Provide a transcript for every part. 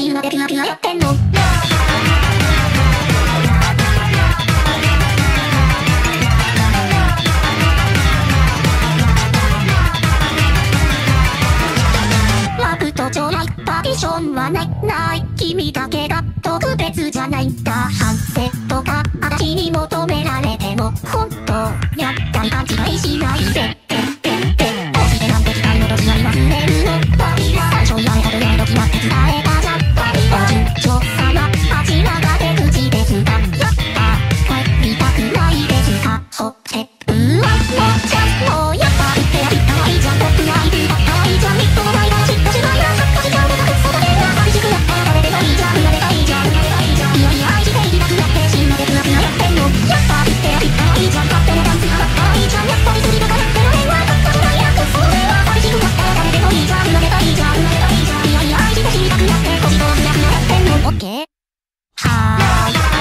中までピュアピュアやってんの。ラブと将来パーティションはない君だけが特別じゃないんだ。反省とか私に求められても本当やったり勘違いしないで。どうしてなんて期待の時に忘れるの。最初にやれたとね時は手伝えたじゃん。お順調様あちらが出口ですが、やっぱ帰りたくないですか。ホテルはもうちゃんもうやっぱり手やりたいじゃん。僕がいるだったらいいじゃん。みっともないから知ってしまいな。恥ずかしちゃうのがクソだけが寂しくなったら誰でもいいじゃん。やればいいじゃん。いやいや愛していなくなって死んでくなくなやってんの。やっぱり手やりたいじゃん。勝手なダンスがあったらいいじゃん。やっぱり釣りバカやってる辺はかっこじゃないやクソでは寂しくなったら誰でもいいじゃん。やればいいじゃん。いやいや愛して知りたくなって腰通しなくなやってんの。オッケーはーい。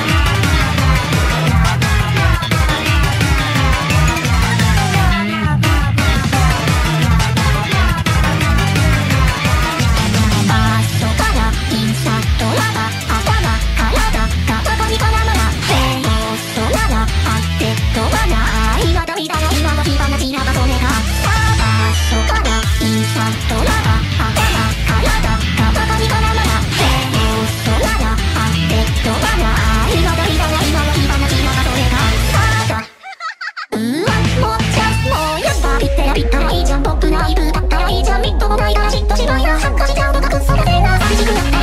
僕がいるだったらいいじゃん。みっともないから嫉妬しないな。恥ずかしちゃうのがクソだぜな。寂しくなった